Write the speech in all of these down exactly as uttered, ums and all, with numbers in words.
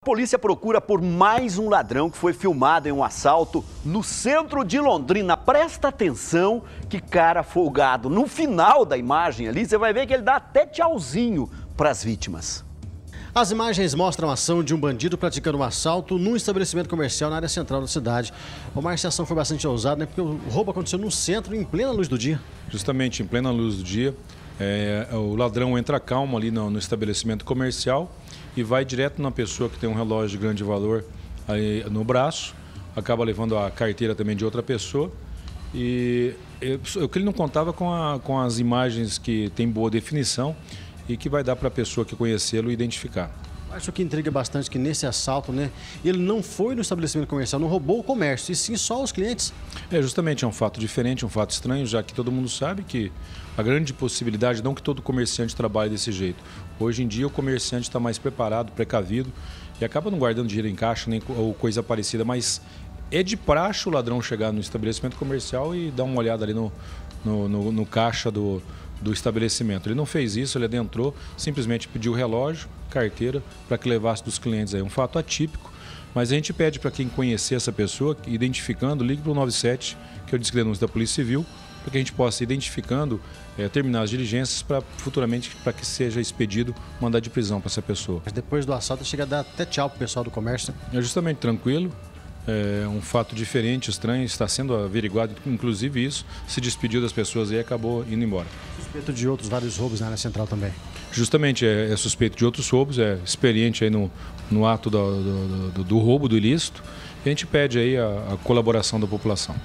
A polícia procura por mais um ladrão que foi filmado em um assalto no centro de Londrina. Presta atenção, que cara folgado. No final da imagem ali, você vai ver que ele dá até tchauzinho para as vítimas. As imagens mostram a ação de um bandido praticando um assalto num estabelecimento comercial na área central da cidade. O Márcio, a ação foi bastante ousada, né? Porque o roubo aconteceu no centro, em plena luz do dia. Justamente, em plena luz do dia. É, o ladrão entra calmo ali no, no estabelecimento comercial e vai direto na pessoa que tem um relógio de grande valor aí no braço, acaba levando a carteira também de outra pessoa. E o que ele não contava com, a, com as imagens que tem boa definição e que vai dar para a pessoa que conhecê-lo identificar. Acho que intriga bastante que nesse assalto, né, ele não foi no estabelecimento comercial, não roubou o comércio, e sim só os clientes. É, justamente, é um fato diferente, um fato estranho, já que todo mundo sabe que a grande possibilidade, não que todo comerciante trabalhe desse jeito. Hoje em dia o comerciante está mais preparado, precavido e acaba não guardando dinheiro em caixa nem, ou coisa parecida, mas é de praxe o ladrão chegar no estabelecimento comercial e dar uma olhada ali no, no, no, no caixa do, do estabelecimento. Ele não fez isso, ele adentrou, simplesmente pediu o relógio, carteira, para que levasse dos clientes. É um fato atípico, mas a gente pede para quem conhecer essa pessoa, identificando, ligue para o nove sete, que é o disque de denúncia da Polícia Civil, para que a gente possa, identificando, é, terminar as diligências para futuramente para que seja expedido mandado de prisão para essa pessoa. Mas depois do assalto chega a dar até tchau para o pessoal do comércio. É justamente tranquilo, é um fato diferente, estranho, está sendo averiguado, inclusive isso, se despediu das pessoas e acabou indo embora. Suspeito de outros vários roubos na área central também. Justamente, é, é suspeito de outros roubos, é experiente aí no, no ato do, do, do, do roubo, do ilícito, e a gente pede aí a, a colaboração da população.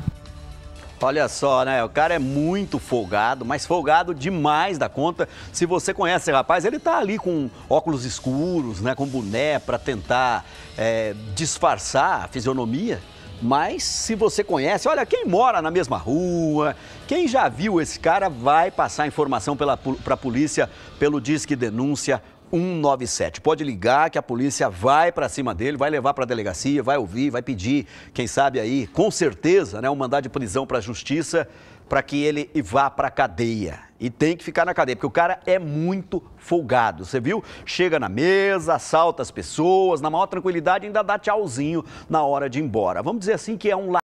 Olha só, né? O cara é muito folgado, mas folgado demais da conta. Se você conhece esse rapaz, ele tá ali com óculos escuros, né? Com boné para tentar é, disfarçar a fisionomia. Mas se você conhece, olha, quem mora na mesma rua, quem já viu esse cara vai passar informação para a polícia pelo Disque Denúncia cento e noventa e sete. Pode ligar que a polícia vai para cima dele, vai levar para a delegacia, vai ouvir, vai pedir, quem sabe aí, com certeza, né, um mandado de prisão para a justiça para que ele vá para a cadeia. E tem que ficar na cadeia, porque o cara é muito folgado. Você viu? Chega na mesa, assalta as pessoas, na maior tranquilidade, ainda dá tchauzinho na hora de ir embora. Vamos dizer assim que é um